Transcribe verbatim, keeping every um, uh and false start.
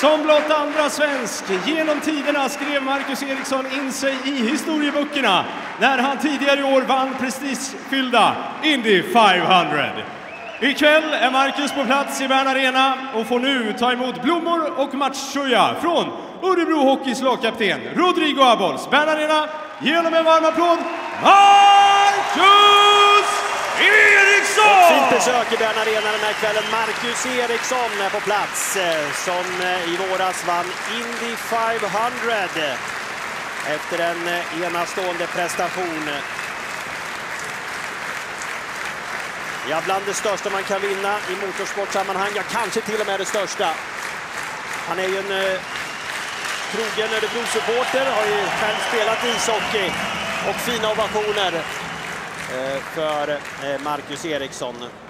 Som blott andra svensk genom tiderna skrev Marcus Eriksson in sig i historieböckerna när han tidigare i år vann prestigefyllda Indy femhundra. Ikväll är Marcus på plats i Bern Arena och får nu ta emot blommor och matchtröja från Örebro Hockeys lagkapten Rodrigo Abols. Bern Arena, genom en varm applåd, Marcus Eriksson! Ett fint besök i Bern Arena den här kvällen. Marcus Eriksson är på plats som i våras vann Indy femhundra efter en enastående prestation. Ja, bland det största man kan vinna i motorsportsammanhang, ja kanske till och med det största. Han är ju en eh, trogen Örebro-supporter, har ju själv spelat ishockey och fina ovationer eh, för eh, Marcus Eriksson.